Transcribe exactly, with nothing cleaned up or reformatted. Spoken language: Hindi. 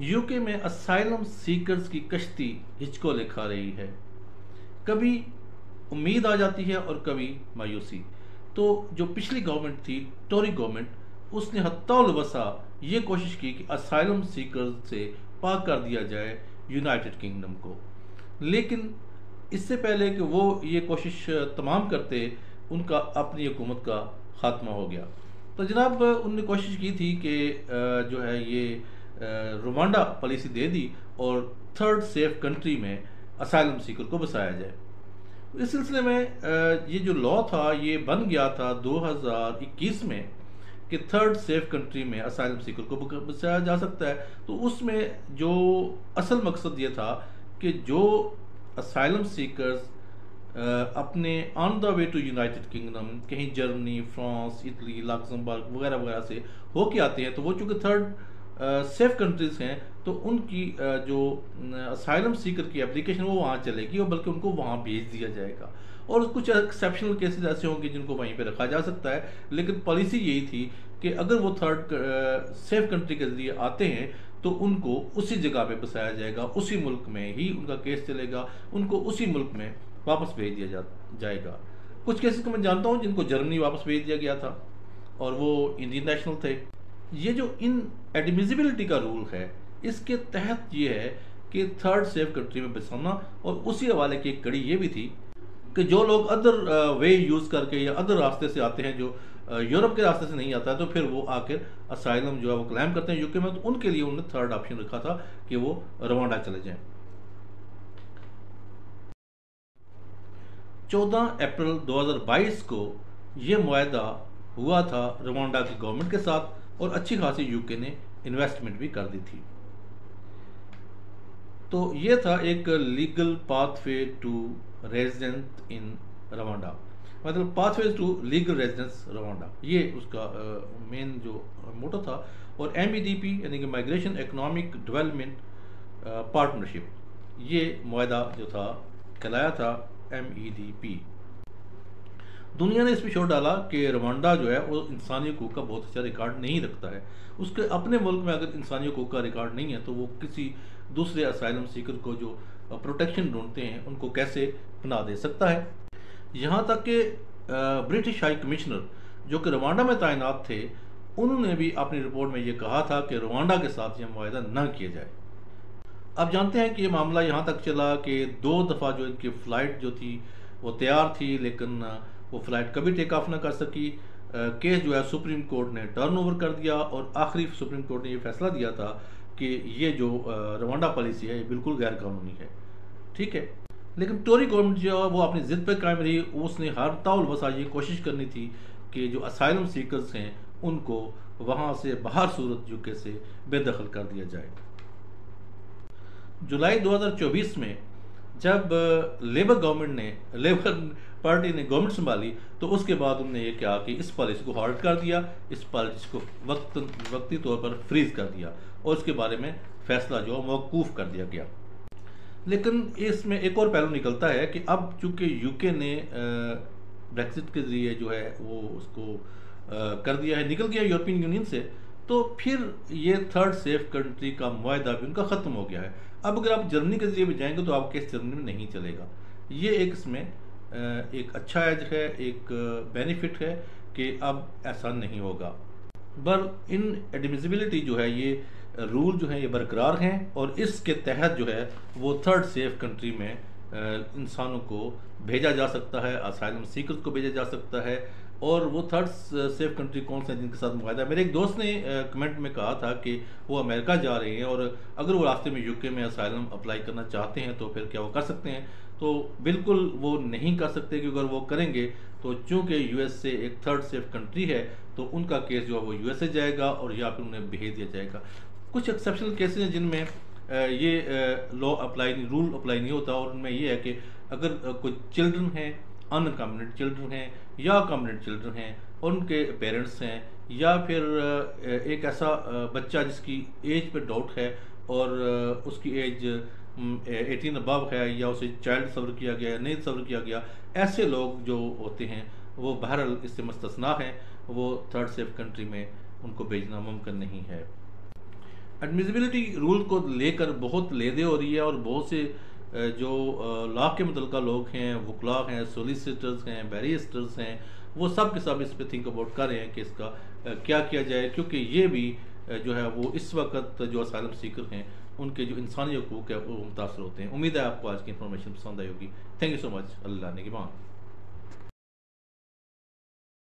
यूके में असाइलम सीकर्स की कश्ती हिचकोले खा रही है। कभी उम्मीद आ जाती है और कभी मायूसी। तो जो पिछली गवर्नमेंट थी, टोरी गवर्नमेंट, उसने हत्तौल वसा ये कोशिश की कि असाइलम सीकर्स से पाक कर दिया जाए यूनाइटेड किंगडम को। लेकिन इससे पहले कि वो ये कोशिश तमाम करते, उनका अपनी हुकूमत का खात्मा हो गया। तो जनाब, उनने कोशिश की थी कि जो है ये रुवांडा पॉलिसी दे दी और थर्ड सेफ कंट्री में असाइलम सीकर को बसाया जाए। इस सिलसिले में ये जो लॉ था ये बन गया था दो हज़ार इक्कीस में कि थर्ड सेफ कंट्री में असाइलम सीकर को बसाया जा सकता है। तो उसमें जो असल मकसद ये था कि जो असाइलम सीकर्स अपने on the way to United Kingdom कहीं जर्मनी, फ्रांस, इटली, लक्समबर्ग वगैरह वगैरह से होके आते हैं, तो वो चूँकि थर्ड सेफ कंट्रीज हैं, तो उनकी uh, जो असाइलम सीकर की एप्लीकेशन वो वहाँ चलेगी और बल्कि उनको वहाँ भेज दिया जाएगा। और कुछ एक्सेप्शनल केसेस ऐसे होंगे जिनको वहीं पे रखा जा सकता है, लेकिन पॉलिसी यही थी कि अगर वो थर्ड सेफ कंट्री के जरिए आते हैं तो उनको उसी जगह पे बसाया जाएगा, उसी मुल्क में ही उनका केस चलेगा, उनको उसी मुल्क में वापस भेज दिया जा, जाएगा। कुछ केसेस को मैं जानता हूँ जिनको जर्मनी वापस भेज दिया गया था और वो इंडियन नेशनल थे। ये जो इन एडमिजिबिलिटी का रूल है, इसके तहत ये है कि थर्ड सेफ कंट्री में बसाना, और उसी हवाले की एक कड़ी ये भी थी कि जो लोग अदर वे यूज़ करके या अदर रास्ते से आते हैं, जो यूरोप के रास्ते से नहीं आता है, तो फिर वो आकर असाइलम जो है वो क्लेम करते हैं यूके में, तो उनके लिए उन्होंने थर्ड ऑप्शन रखा था कि वो रवांडा चले जाएं। चौदह अप्रैल दो हज़ार बाईस को ये मुआहदा हुआ था रवांडा की गवर्नमेंट के साथ, और अच्छी खासी यूके ने इन्वेस्टमेंट भी कर दी थी। तो ये था एक legal pathway to residence in Rwanda, मतलब pathway to legal residence Rwanda, ये उसका मेन uh, जो मोटो था। और एम ई डी पी यानी कि माइग्रेशन इकोनॉमिक डेवलपमेंट पार्टनरशिप, ये मुआहदा जो था कहलाया था एम ई डी पी। दुनिया ने इसमें शोर डाला कि रवांडा जो है वो इंसानी हकूक़ का बहुत अच्छा रिकॉर्ड नहीं रखता है। उसके अपने मुल्क में अगर इंसानी हकूक़ का रिकॉर्ड नहीं है, तो वो किसी दूसरे असाइलम सीकर को जो प्रोटेक्शन ढूंढते हैं उनको कैसे बना दे सकता है। यहाँ तक कि ब्रिटिश हाई कमिश्नर जो कि रवांडा में तैनात थे, उन्होंने भी अपनी रिपोर्ट में ये कहा था कि रवांडा के साथ यह मुआहदा न किया जाए। अब जानते हैं कि ये मामला यहाँ तक चला कि दो दफ़ा जो इनकी फ़्लाइट जो थी वो तैयार थी, लेकिन वो फ़्लाइट कभी टेक ऑफ ना कर सकी। केस जो है सुप्रीम कोर्ट ने टर्न ओवर कर दिया, और आखिरी सुप्रीम कोर्ट ने ये फैसला दिया था कि ये जो रवांडा पॉलिसी है ये बिल्कुल गैर कानूनी है। ठीक है, लेकिन टोरी गवर्नमेंट जो है वो अपनी ज़िद पर कायम रही। उसने हर ताउल वसा ये कोशिश करनी थी कि जो असाइलम सीकर्स हैं उनको वहाँ से बाहर सूरत यूके से बेदखल कर दिया जाए। जुलाई दो हज़ार चौबीस में जब लेबर गवर्नमेंट ने लेबर पार्टी ने गवर्नमेंट संभाली, तो उसके बाद उन्होंने ये कहा कि इस पॉलिसी को हॉल्ट कर दिया, इस पॉलिसी को वक्त वक्ती तौर पर फ्रीज कर दिया, और इसके बारे में फैसला जो मौकूफ़ कर दिया गया। लेकिन इसमें एक और पहलू निकलता है कि अब चूंकि यूके ने ब्रेक्सिट के जरिए जो है वो उसको कर दिया है, निकल गया यूरोपियन यूनियन से, तो फिर ये थर्ड सेफ कंट्री का मुआहदा भी उनका ख़त्म हो गया है। अब अगर आप जर्मनी के जरिए भी जाएंगे तो आपके केस जर्मनी में नहीं चलेगा। ये एक इसमें एक अच्छा एज है, एक बेनिफिट है कि अब ऐसा नहीं होगा। पर इन एडमिजिबिलिटी जो है ये रूल जो है ये बरकरार हैं, और इसके तहत जो है वो थर्ड सेफ कंट्री में इंसानों को भेजा जा सकता है, असाइलम सीकर्स को भेजा जा सकता है। और वो थर्ड सेफ कंट्री कौन से जिनके साथ मुआहदा, मेरे एक दोस्त ने कमेंट में कहा था कि वो अमेरिका जा रहे हैं, और अगर वो रास्ते में यूके में असाइलम अप्लाई करना चाहते हैं तो फिर क्या वो कर सकते हैं? तो बिल्कुल वो नहीं कर सकते, क्योंकि अगर वो करेंगे तो चूँकि यूएस से एक थर्ड सेफ कंट्री है, तो उनका केस जो है वो यूएसए जाएगा और या फिर उन्हें भेज दिया जाएगा। कुछ एक्सेप्शनल केसेस हैं जिनमें ये लॉ अप्लाई नहीं, रूल अप्लाई नहीं होता, और उनमें ये है कि अगर कोई चिल्ड्रन हैं, अनअकम्पनीड चिल्ड्रन हैं या अकम्पनीड चिल्ड्रन हैं, और उनके पेरेंट्स हैं, या फिर एक ऐसा बच्चा जिसकी एज पे डाउट है और उसकी एज एटीन अबव है, या उसे चाइल्ड सब्र किया गया या नहीं सब्र किया गया, ऐसे लोग जो होते हैं वो बहरहाल इससे मुस्तस्ना हैं, वो थर्ड सेफ कंट्री में उनको भेजना मुमकिन नहीं है। एडमिसिबिलिटी रूल को लेकर बहुत लेदे हो रही है, और बहुत से अ, जो लॉ के मुतलका लोग हैं, वकला हैं, सोलिसिटर्स हैं, बैरिस्टर्स हैं, वो सब के सब इस पे थिंक अबाउट कर रहे हैं कि इसका अ, क्या किया जाए, क्योंकि ये भी अ, जो है वो इस वक्त जो असाइलम सीकर हैं उनके जो इंसानी हकूक़ है वो मुतासर होते हैं। उम्मीद है आपको आज की इन्फॉर्मेशन पसंद आई होगी। Thank you so much. Allah ने की मान।